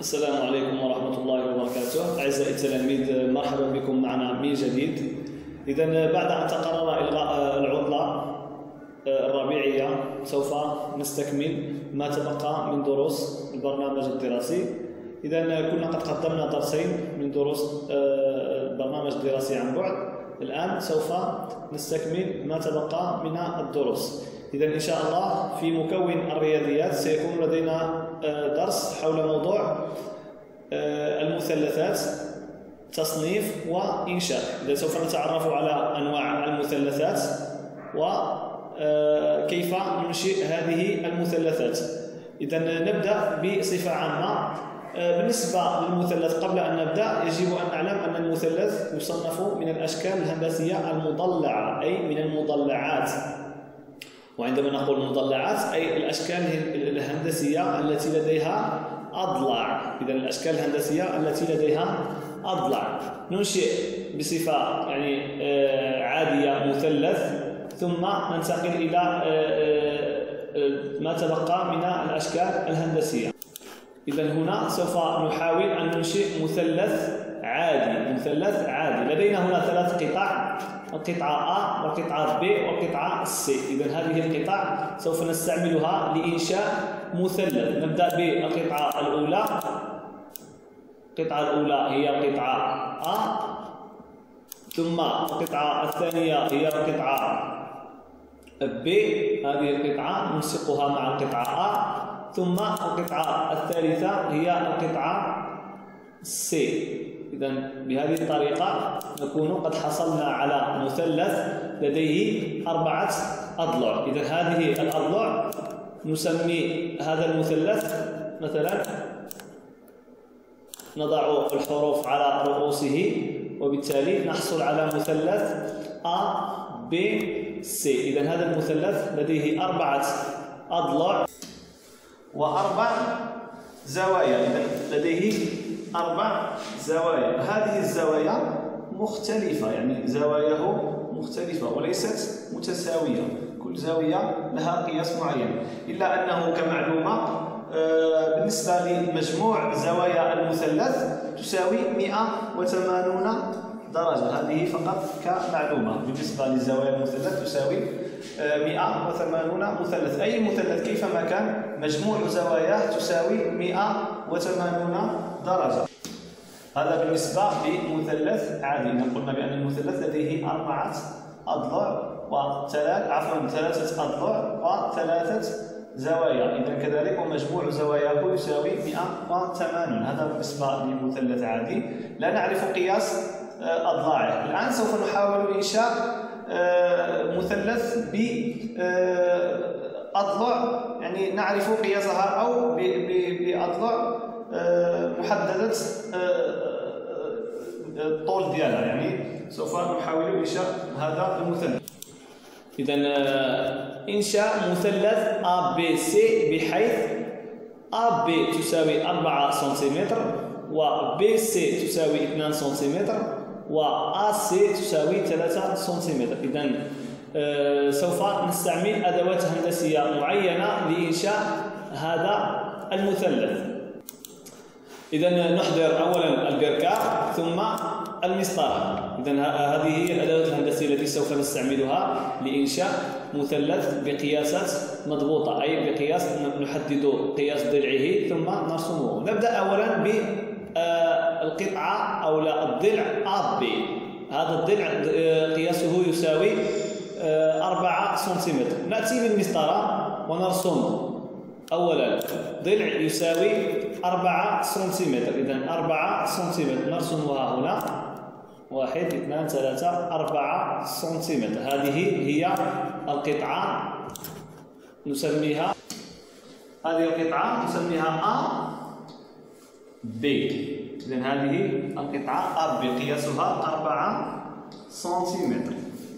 السلام عليكم ورحمة الله وبركاته. أعزائي التلاميذ، مرحبا بكم معنا من جديد. إذا بعد أن تقرر إلغاء العطلة الربيعية سوف نستكمل ما تبقى من دروس البرنامج الدراسي. إذا كنا قد قدمنا درسين من دروس البرنامج الدراسي عن بعد. الآن سوف نستكمل ما تبقى من الدروس. إذا إن شاء الله في مكون الرياضيات سيكون لدينا درس حول موضوع المثلثات، تصنيف وإنشاء. إذا سوف نتعرف على أنواع المثلثات وكيف ننشئ هذه المثلثات. إذا نبدأ بصفة عامة. بالنسبة للمثلث، قبل أن نبدأ يجب أن نعلم أن المثلث يصنف من الأشكال الهندسية المضلعة، أي من المضلعات. وعندما نقول مضلعات أي الأشكال الهندسية التي لديها أضلاع. إذا الأشكال الهندسية التي لديها أضلاع ننشئ بصفة عادية مثلث، ثم ننتقل إلى ما تبقى من الأشكال الهندسية. إذا هنا سوف نحاول أن ننشئ مثلث عادي. مثلث عادي لدينا هنا ثلاث قطع، القطعة A والقطعة B والقطعة C. إذا هذه القطع سوف نستعملها لإنشاء مثلث. نبدأ بالقطعة الأولى. القطعة الأولى هي القطعة A، ثم القطعة الثانية هي القطعة B. هذه القطعة نلصقها مع القطعة A، ثم القطعة الثالثة هي القطعة C. إذا بهذه الطريقة نكون قد حصلنا على مثلث لديه 4 أضلاع. إذا هذه الأضلاع نسمي هذا المثلث، مثلا نضع الحروف على رؤوسه، وبالتالي نحصل على مثلث A B C. إذا هذا المثلث لديه 4 أضلاع و4 زوايا. إذا لديه 4 زوايا. هذه الزوايا مختلفة، زواياه مختلفة وليست متساوية. كل زاوية لها قياس معين، إلا أنه كمعلومة بالنسبة لمجموع زوايا المثلث تساوي 180 درجة. هذه فقط كمعلومة. بالنسبة لزوايا المثلث تساوي 180 مثلث. أي مثلث كيفما كان مجموع زواياه تساوي 180 درجة. هذا بالنسبة لمثلث عادي. قلنا بأن المثلث لديه 4 أضلاع ثلاثة أضلاع و3 زوايا. إذا كذلك ومجموع زواياه يساوي 180. هذا بالنسبة لمثلث عادي لا نعرف قياس أضلاعه. الآن سوف نحاول إنشاء مثلث بأضلاع نعرف قياسها، أو بأضلاع محددة الطول ديالها. سوف نحاول إنشاء هذا المثلث. إذا إنشاء مثلث ABC بحيث AB تساوي 4 سنتيمتر، وBC تساوي 2 سنتيمتر، وAC تساوي 3 سنتيمتر. إذا سوف نستعمل أدوات هندسية معينة لإنشاء هذا المثلث. إذا نحضر أولا البركار ثم المسطرة. إذا هذه هي الأدوات الهندسية التي سوف نستعملها لإنشاء مثلث بقياسات مضبوطة، أي بقياس نحدد قياس ضلعه ثم نرسمه. نبدأ أولا بالقطعة أو الضلع AB. هذا الضلع قياسه يساوي 4 سنتيمتر. نأتي بالمسطرة ونرسم أولا ضلع يساوي 4 سنتيمتر. إذا 4 سنتيمتر نرسمها هنا، 1 2 3 4 سنتيمتر. هذه هي القطعة نسميها، هذه القطعة نسميها A B. إذا هذه القطعة A B قياسها 4 سنتيمتر.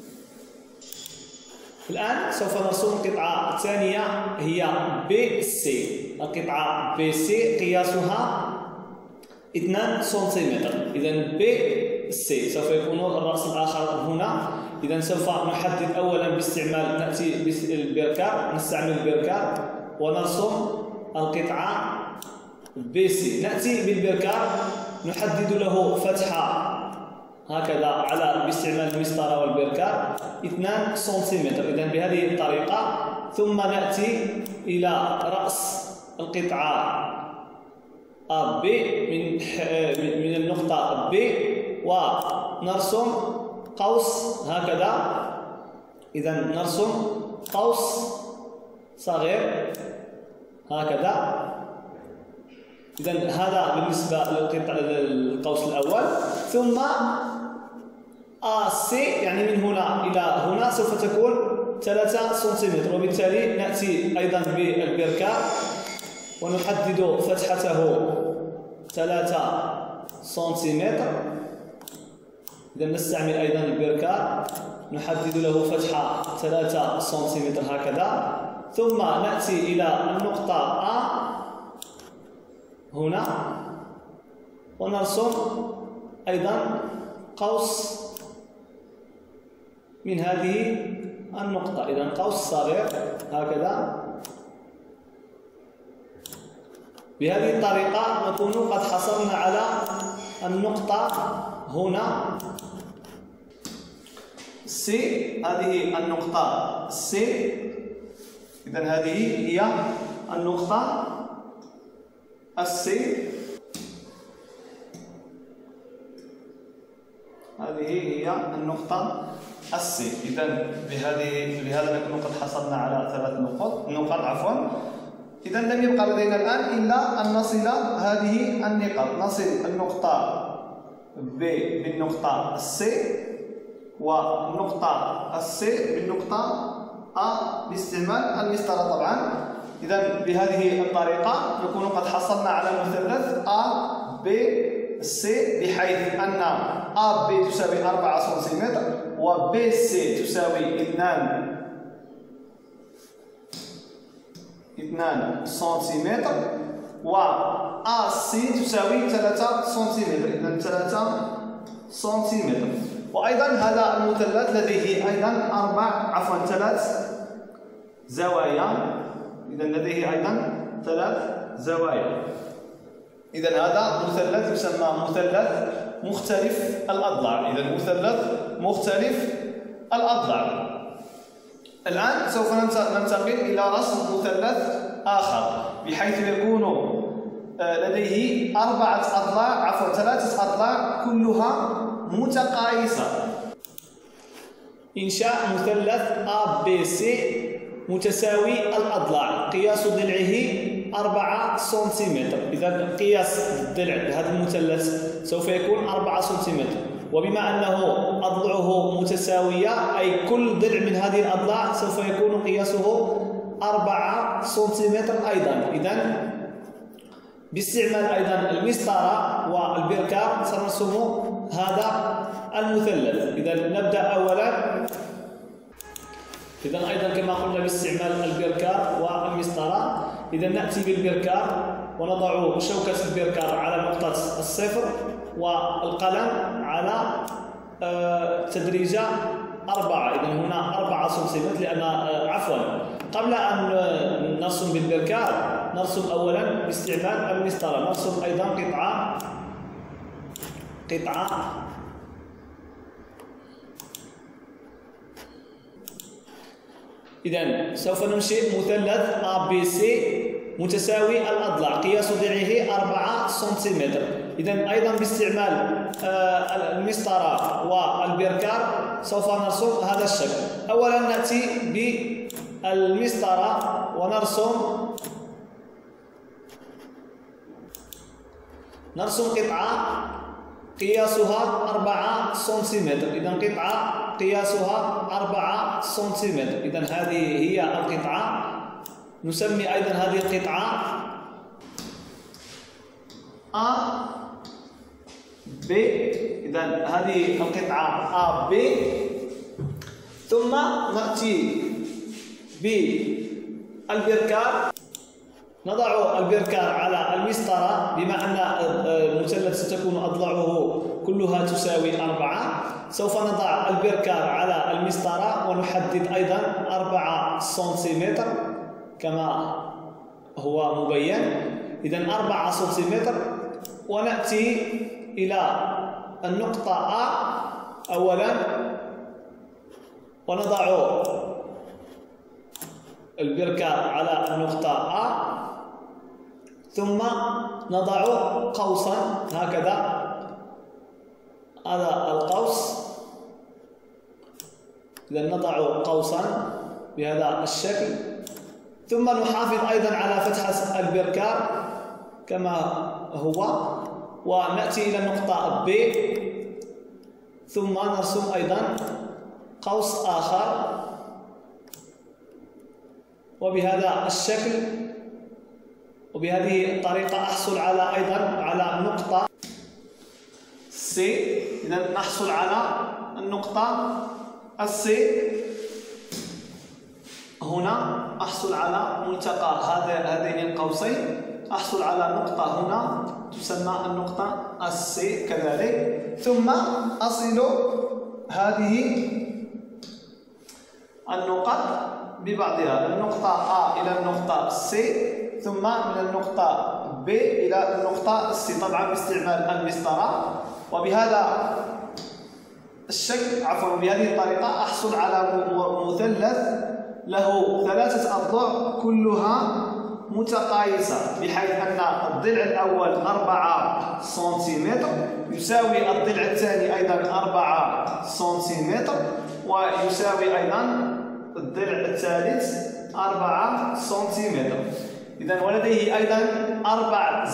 الآن سوف نرسم القطعة الثانية هي BC. القطعة BC قياسها 2 سنتيمتر. إذا BC سوف يكون الرأس الآخر هنا. إذا سوف نحدد أولا باستعمال، نأتي بالبركار، نستعمل البركار ونرسم القطعة بي سي. نأتي بالبركار نحدد له فتحة هكذا على باستعمال المسطرة والبركار 2 سنتيمتر. إذن بهذه الطريقة. ثم نأتي إلى رأس القطعة A B من النقطة B ونرسم قوس هكذا. إذن نرسم قوس صغير هكذا. إذن هذا بالنسبة للقوس الأول. ثم AC يعني من هنا إلى هنا سوف تكون 3 سنتيمتر، وبالتالي نأتي أيضا بالبركار ونحدد فتحته 3 سنتيمتر. إذا نستعمل أيضا البركار نحدد له فتحة 3 سنتيمتر هكذا. ثم نأتي إلى النقطة A هنا ونرسم أيضا قوس من هذه النقطة. إذا قوس صغير هكذا. بهذه الطريقة نكون قد حصلنا على النقطة هنا C. هذه النقطة C. إذا هذه هي النقطة C. هذه هي النقطة C. إذا بهذا نكون قد حصلنا على 3 نقط عفوا. إذا لم يبقى لدينا الآن إلا أن نصل هذه النقاط. نصل النقطة B بالنقطة C والنقطة C بالنقطة A باستعمال المسطرة طبعا. إذا بهذه الطريقة نكون قد حصلنا على مثلث A B C، بحيث أن A B تساوي 4 سنتيمتر و B C تساوي 2 سنتيمتر و A C تساوي 3 سنتيمتر. إذا 3 سنتيمتر. وأيضا هذا المثلث لديه أيضا 3 زوايا. إذا لديه أيضا 3 زوايا. إذا هذا مثلث يسمى مثلث مختلف الأضلاع. إذا مثلث مختلف الأضلاع. الآن سوف ننتقل إلى رسم مثلث آخر بحيث يكون لديه 3 أضلاع كلها متقايسة. إنشاء مثلث ABC متساوي الأضلاع قياس ضلعه 4 سنتيمتر. إذا قياس الضلع لهذا المثلث سوف يكون 4 سنتيمتر، وبما أنه أضلعه متساوية أي كل ضلع من هذه الأضلاع سوف يكون قياسه 4 سنتيمتر أيضا. إذا باستعمال أيضا المسطرة والبركار سنرسم هذا المثلث. إذا نبدأ أولا. إذا أيضا كما قلنا باستعمال البركار والمسطرة. إذا نأتي بالبركار ونضع شوكة البركار على نقطة الصفر والقلم على تدريجة 4. إذا هنا 4 سنتيمتر لأن عفوا قبل أن نرسم بالبركار نرسم أولا باستعمال المسطرة. نرسم أيضا قطعة إذا سوف ننشئ مثلث ABC متساوي الأضلاع قياس ضلعه 4 سنتيمتر. إذا أيضا باستعمال المسطرة والبركار سوف نرسم هذا الشكل. أولا نأتي بالمسطرة نرسم قطعة قياسها 4 سنتيمتر. إذا قطعة قياسها 4 سنتيمتر. إذا هذه هي القطعة. نسمي أيضا هذه القطعة A B. إذا هذه القطعة A B. ثم نأتي بالبركار. نضع البركار على المسطرة. بما أن المثلث ستكون أضلاعه كلها تساوي 4 سوف نضع البركار على المسطرة ونحدد أيضا 4 سنتيمتر كما هو مبين. إذا 4 سنتيمتر. ونأتي إلى النقطة A أولا ونضع البركة على النقطة A، ثم نضع قوسا هكذا، هذا القوس. إذا نضع قوسا بهذا الشكل، ثم نحافظ أيضا على فتحة البركة كما هو، ونأتي إلى النقطة B، ثم نرسم أيضا قوس آخر، وبهذا الشكل وبهذه الطريقة أحصل على أيضا على نقطة C. إذا نحصل على النقطة C هنا، أحصل على ملتقى هذين القوسين، أحصل على نقطة هنا تسمى النقطة C كذلك، ثم أصل هذه النقط ببعضها، النقطة A إلى النقطة C، ثم من النقطة B إلى النقطة C، طبعا باستعمال المسطرة. وبهذا الشكل بهذه الطريقة أحصل على مثلث له 3 أضلاع كلها متقايسة، بحيث أن الضلع الأول 4 سنتيمتر يساوي الضلع الثاني أيضا 4 سنتيمتر، ويساوي أيضا الضلع الثالث 4 سنتيمتر. إذا ولديه أيضا 4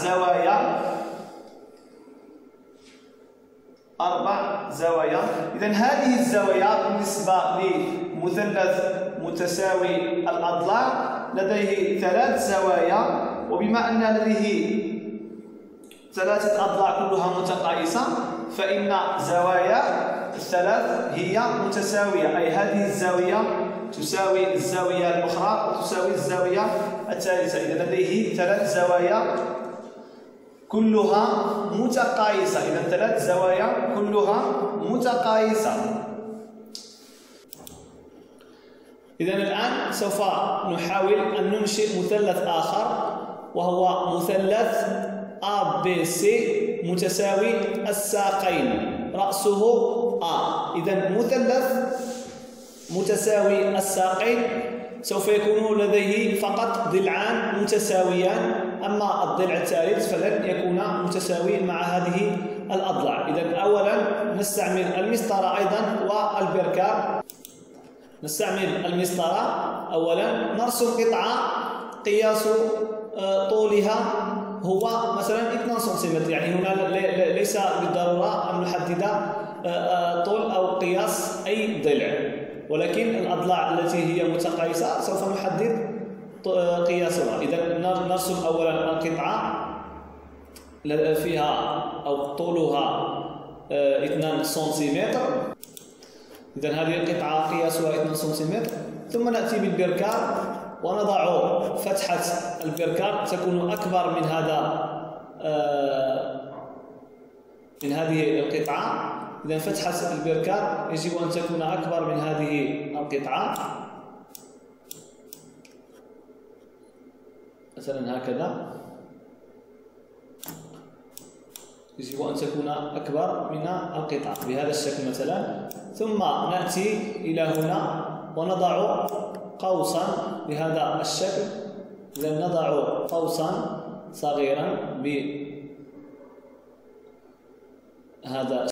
زوايا. إذا هذه الزوايا بالنسبة لمثلث متساوي الأضلاع لديه 3 زوايا، وبما أن لديه 3 أضلاع كلها متقايسة فإن زوايا الثلاث هي متساوية، أي هذه الزاوية تساوي الزاوية الأخرى وتساوي الزاوية الثالثة. إذا لديه 3 زوايا كلها متقايسة، إذا 3 زوايا كلها متقايسة. إذا الآن سوف نحاول أن ننشئ مثلث آخر، وهو مثلث ABC متساوي الساقين، رأسه A. إذا مثلث متساوي الساقين سوف يكون لديه فقط ضلعان متساويان، أما الضلع الثالث فلن يكون متساوي مع هذه الأضلاع. إذا أولا نستعمل المسطرة أيضا والبركة. نستعمل المسطرة أولا، نرسم قطعة قياس طولها هو مثلا 2 سنتيمتر، يعني هنا ليس بالضرورة أن نحدد طول أو قياس أي ضلع، ولكن الأضلاع التي هي متقايسة سوف نحدد قياسها. إذا نرسم أولا القطعة فيها أو طولها 2 سنتيمتر. إذا هذه القطعة قياسها 2 سنتيمتر، ثم نأتي بالبركة ونضع فتحة البركة تكون أكبر من هذه القطعة. إذا فتحة البركة يجب أن تكون أكبر من هذه القطعة، مثلا هكذا، يجب أن تكون أكبر من القطعة بهذا الشكل مثلا. ثم نأتي إلى هنا ونضع قوسا بهذا الشكل. إذا نضع قوسا صغيرا بهذا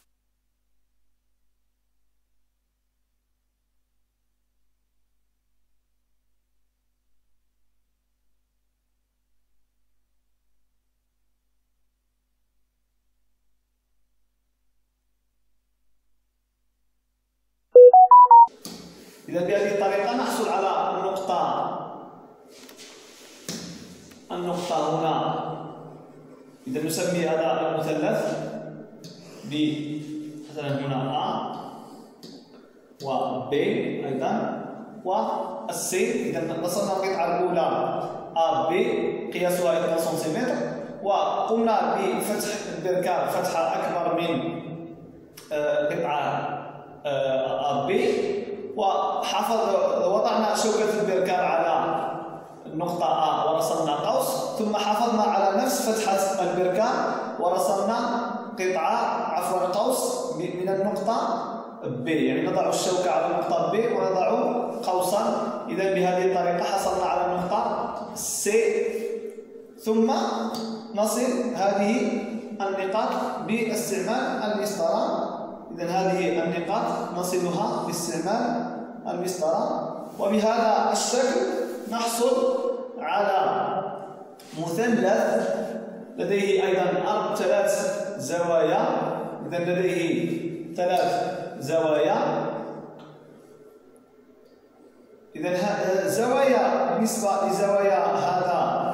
إذا بهذه الطريقة نحصل على النقطة هنا. إذا نسمي هذا المثلث مثلا هنا A و B أيضا و C. إذا وصلنا القطعة الأولى AB قياسها 2 سنتيمتر، وقمنا بفتح البركة فتحة أكبر من قطعة AB، وضعنا شوكة البركة على النقطة A ورسمنا قوس، ثم حافظنا على نفس فتحة البركة ورسمنا قوس من النقطة B، يعني نضع الشوكة على النقطة B ونضع قوسا. إذا بهذه الطريقة حصلنا على النقطة C، ثم نصل هذه النقاط باستعمال المسطرة. إذا هذه النقاط نصلها باستعمال المسطرة، وبهذا الشكل نحصل على مثلث لديه أيضا 3 زوايا. إذا لديه 3 زوايا. إذا الزوايا بالنسبة لزوايا هذا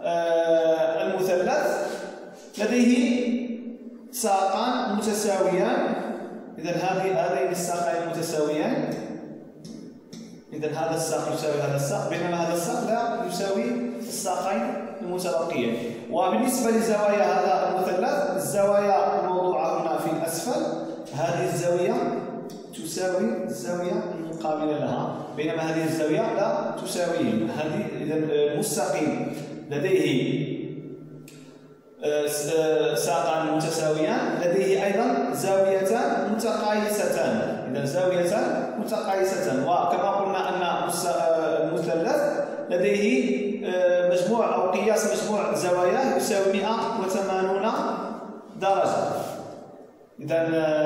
المثلث لديه ساقان متساويان. إذا هذين الساقين متساويان. إذا هذا الساق يساوي هذا الساق، بينما هذا الساق لا يساوي الساقين المتبقيين. وبالنسبة لزوايا هذا المثلث، الزوايا الموضوعة هنا في الأسفل، هذه الزاوية تساوي الزاوية المقابلة لها، بينما هذه الزاوية لا تساويه. هذه إذا المستقيم لديه ساقان متساويان، لديه أيضا زاويتان متقايستان. إذا زاويتان متقايستان. وكما قلنا أن المثلث لديه مجموع أو قياس مجموع زواياه يساوي 180 درجة. إذا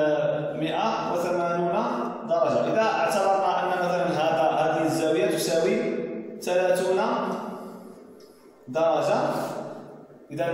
180 درجة. إذا اعتبرنا أن مثلا هذه الزاوية تساوي 30 درجة، إذا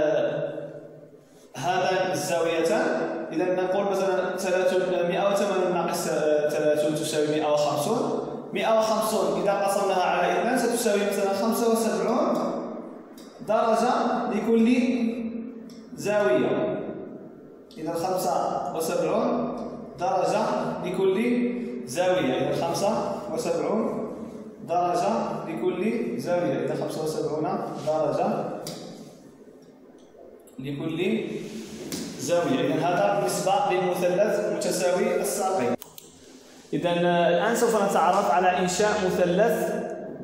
هذا الزاويتان، إذا نقول مثلا 180 ناقص 30 تساوي 150. 150 إذا قسمناها على 2 ستساوي مثلا 75 درجة لكل زاوية. إذا 75 درجة لكل زاوية. إذا 75 درجة لكل زاوية. إذا 75 درجة لكل زاوية. إذا هذا بالنسبة للمثلث متساوي الساقين. إذا الآن سوف نتعرف على إنشاء مثلث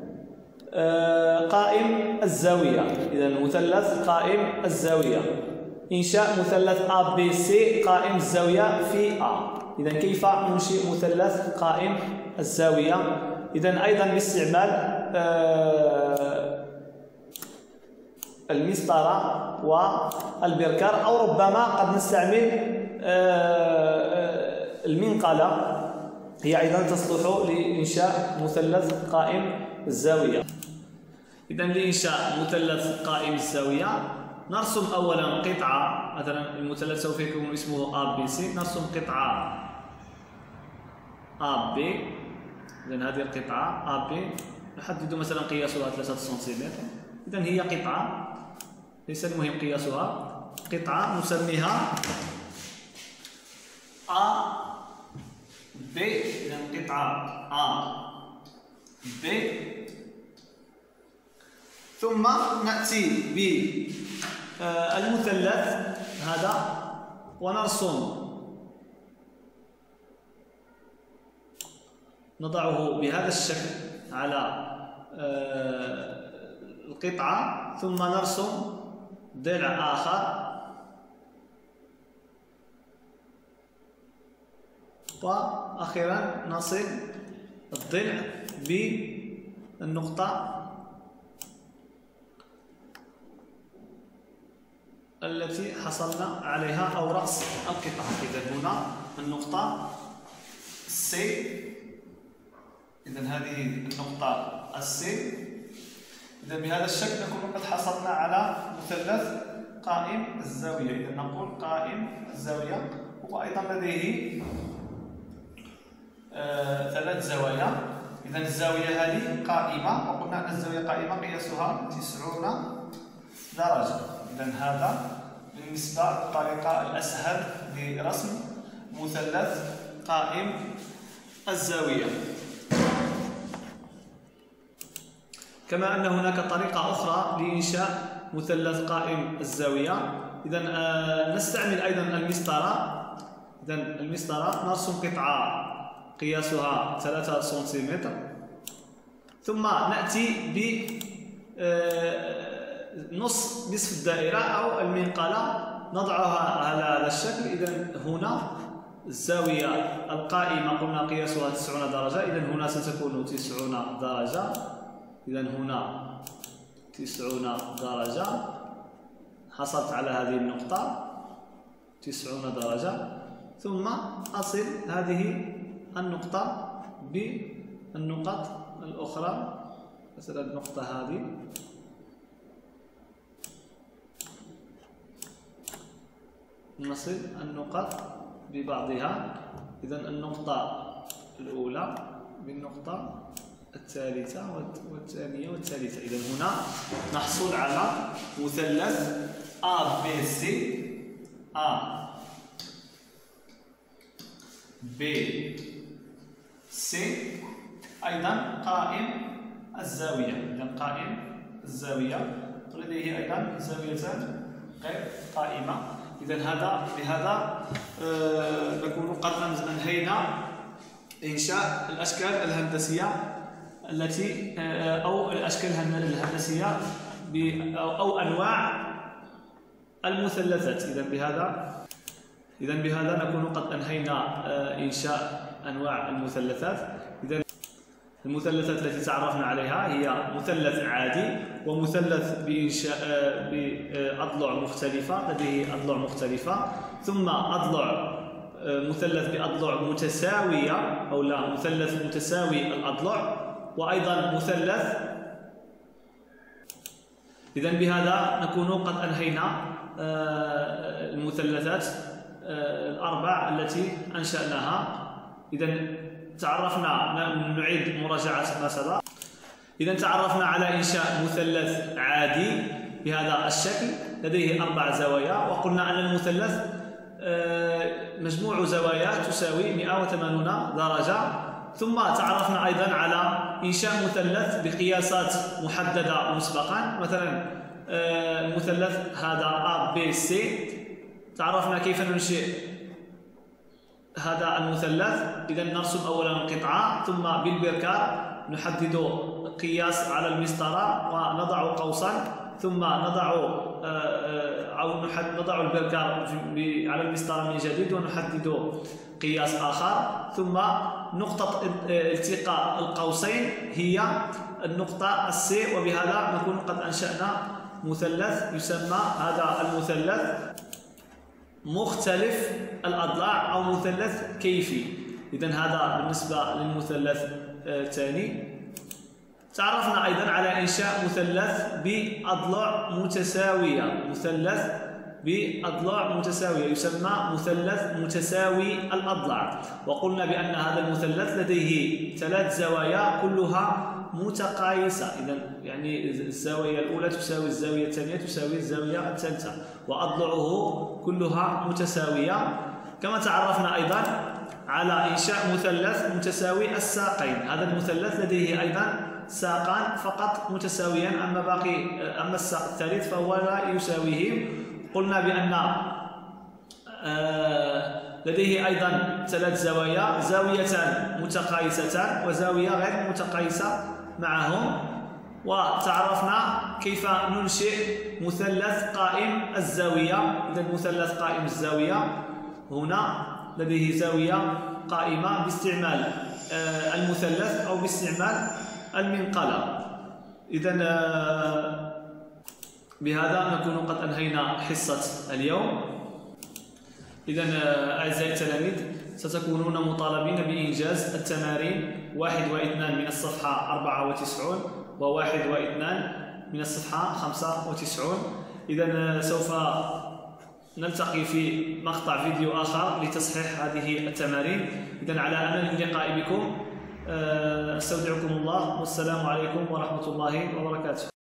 قائم الزاوية. إذا مثلث قائم الزاوية، إنشاء مثلث ABC قائم الزاوية في A. إذا كيف ننشئ مثلث قائم الزاوية؟ إذا أيضا باستعمال المسطرة والبركر، أو ربما قد نستعمل المنقلة، هي أيضا تصلح لإنشاء مثلث قائم الزاوية. إذا لإنشاء مثلث قائم الزاوية نرسم أولا قطعة. مثلا المثلث سوف يكون اسمه ABC، نرسم قطعة AB. إذا هذه القطعة AB نحدد مثلا قياسها 3 سنتيمتر. إذا هي قطعة، ليس المهم قياسها، قطعة نسميها AB. إذا قطعة AB، ثم نأتي بالمثلث هذا ونرسم، نضعه بهذا الشكل على القطعة، ثم نرسم ضلع آخر، وأخيرا نصل الضلع بالنقطة التي حصلنا عليها أو رأس القطعة. إذا هنا النقطة C. إذا هذه النقطة C. إذا بهذا الشكل نكون قد حصلنا على مثلث قائم الزاوية. إذا نقول قائم الزاوية، وأيضا لديه 3 زوايا. إذا الزاوية هذه قائمة، وقلنا أن الزاوية قائمة قياسها 90 درجة. إذا هذا بالنسبة للطريقة الأسهل لرسم مثلث قائم الزاوية. كما أن هناك طريقة أخرى لإنشاء مثلث قائم الزاوية. إذا نستعمل أيضا المسطرة. إذا المسطرة نرسم قطعة قياسها 3 سنتيمتر، ثم نأتي نصف الدائرة أو المنقلة نضعها على هذا الشكل. إذا هنا الزاوية القائمة قلنا قياسها 90 درجة، إذا هنا ستكون 90 درجة. إذا هنا 90 درجة، حصلت على هذه النقطة 90 درجة، ثم أصل هذه النقطة بالنقط الأخرى، مثلا النقطة هذه نصل النقط ببعضها. إذا النقطة الأولى بالنقطة الثالثة والثانية والثالثة. إذا هنا نحصل على مثلث ABC أيضا قائم الزاوية. إذا قائم الزاوية ولديه أيضا زاويتان غير قائمة. إذا بهذا نكون قد أنهينا إنشاء الأشكال الهندسية التي أو الأشكال الهندسية أو أنواع المثلثات. إذا بهذا نكون قد أنهينا إنشاء أنواع المثلثات. إذا المثلثات التي تعرفنا عليها هي مثلث عادي، ومثلث بأضلع مختلفة لديه أضلع مختلفة، ثم مثلث بأضلع متساوية أو لا مثلث متساوي الأضلع، وأيضا مثلث. إذا بهذا نكون قد أنهينا المثلثات الأربع التي أنشأناها. إذا تعرفنا، نعيد مراجعة ما سبق. إذا تعرفنا على إنشاء مثلث عادي بهذا الشكل لديه 4 زوايا، وقلنا أن المثلث مجموع زوايا تساوي 180 درجة. ثم تعرفنا أيضا على إنشاء مثلث بقياسات محددة مسبقا، مثلا المثلث هذا ABC. تعرفنا كيف ننشئ هذا المثلث. إذا نرسم أولا القطعة، ثم بالبركار نحدد قياس على المسطرة ونضع قوسا، ثم نضع البركار على المسطرة من جديد ونحدد قياس آخر، ثم نقطة التقاء القوسين هي النقطة C. وبهذا نكون قد أنشأنا مثلث يسمى هذا المثلث مختلف الأضلاع أو مثلث كيفي. إذا هذا بالنسبة للمثلث الثاني. تعرفنا أيضا على إنشاء مثلث بأضلاع متساوية، مثلث بأضلاع متساوية يسمى مثلث متساوي الأضلاع، وقلنا بأن هذا المثلث لديه 3 زوايا كلها متقايسة. إذا يعني الزاوية الأولى تساوي الزاوية الثانية تساوي الزاوية الثالثة، وأضلعه كلها متساوية. كما تعرفنا أيضا على إنشاء مثلث متساوي الساقين. هذا المثلث لديه أيضا ساقان فقط متساويان، أما الساق الثالث فهو لا يساويهم. قلنا بأن لديه أيضا 3 زوايا، زاويتان متقايستان وزاوية غير متقايسة معهم. وتعرفنا كيف ننشئ مثلث قائم الزاوية. إذا مثلث قائم الزاوية هنا لديه زاوية قائمة باستعمال المثلث أو باستعمال المنقلة. إذا بهذا نكون قد أنهينا حصة اليوم. إذا أعزائي التلاميذ ستكونون مطالبين بإنجاز التمارين 1 و2 من الصفحة 94 و1 و2 من الصفحة 95. إذا سوف نلتقي في مقطع فيديو آخر لتصحيح هذه التمارين. إذا على أمل اللقاء بكم. أستودعكم الله، والسلام عليكم ورحمة الله وبركاته.